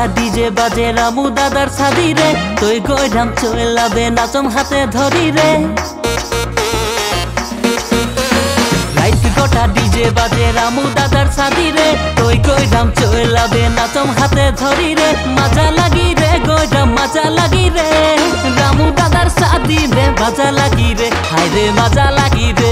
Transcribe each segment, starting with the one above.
DJ বাজে রামু দাদার সাদি রে তুই গইরাম চইলাবে নাচম হাতে ধরি রে রাইত গোটা ডিজে বাজে রামু দাদার সাদি রে তুই গইরাম চইলাবে নাচম হাতে ধরি রে মজা লাগি রে গইরাম মজা লাগি রে রামু দাদার সাদি রে মজা লাগি রে হায় রে মজা লাগি রে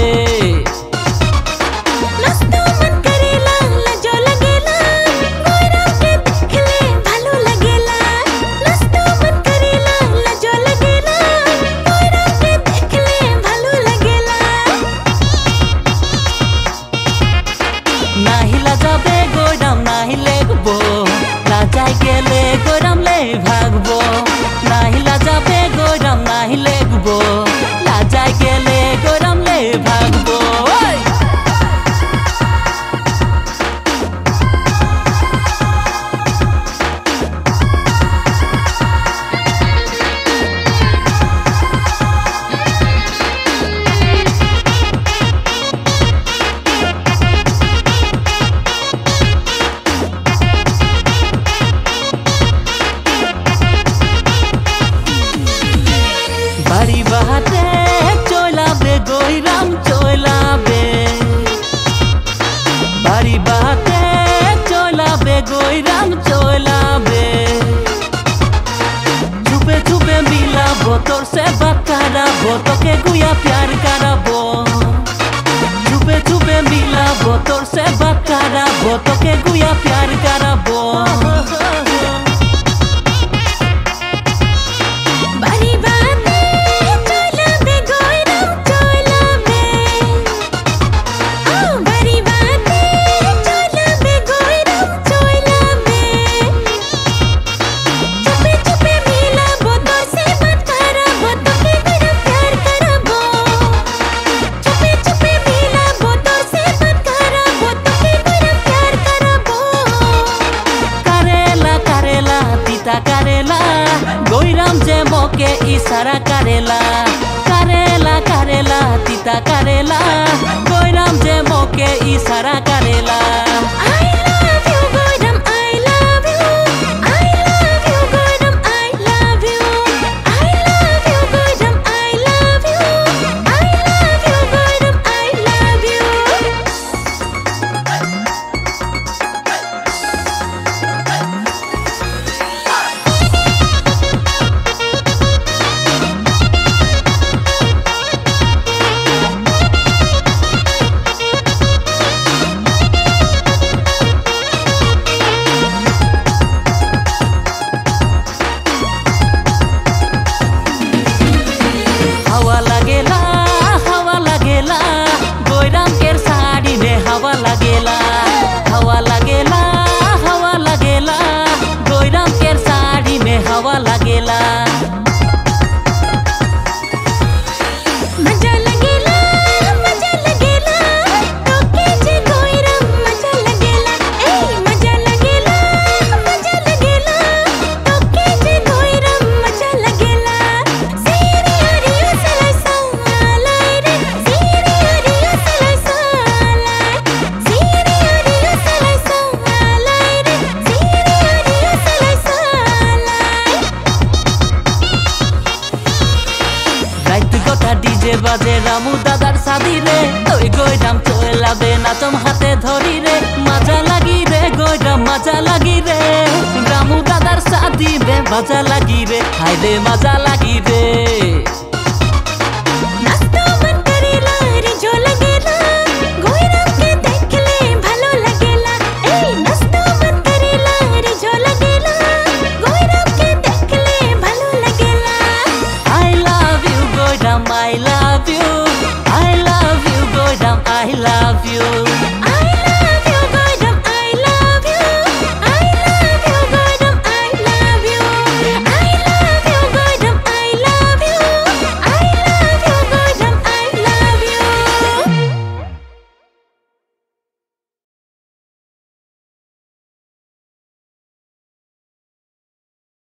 নাহিলা যাবে গইরাম নাহিলে গবো লাজাই গেলে গইরাম লে ভাগবো নাহিলা যাবে গইরাম নাহিলে গবো লাজাই গেলে গইরাম লে ভাগবো বাড়ি বাহাতে চইলাবে গইরাম চইলাবে বাড়ি বাহাতে চইলাবে গইরাম চইলাবে চুপে চুপে মিলাবো তোর সে বাত কারাবো তোকে গুয়া প্যার কারাবো চুপে চুপে মিলাবো তোর সে বাত কারাবো তোকে গুয়া প্যার কারাবো करेला गइराम जे मोके इशारा करेला करेला करेला तीता करेला गइराम जे मोके इशारा करेला हवा लगेला गइराम केर साड़ी में हवा लगेला हवा लगेला गइराम केर साड़ी में हवा लगेला मजा लगेला तोके जे गइराम मजा लगेला ए मजा लगेला तोके जे गइराम मजा लगेला सीरी ओरियो सलाई सालाई रे सीरी ओरियो सलाई सालाई सीरी ओरियो सलाई सालाई रे सीरी ओरियो सलाई सालाई रात गोटा ডিজে বাজে রামু দাদার সাদি রে তুই গইরাম চইলাবে নাচম হাতে ধরি রে মজা লাগি রে গইরাম মজা লাগি রে রামু দাদার সাদি রে মজা লাগি রে হায় রে মজা লাগি রে।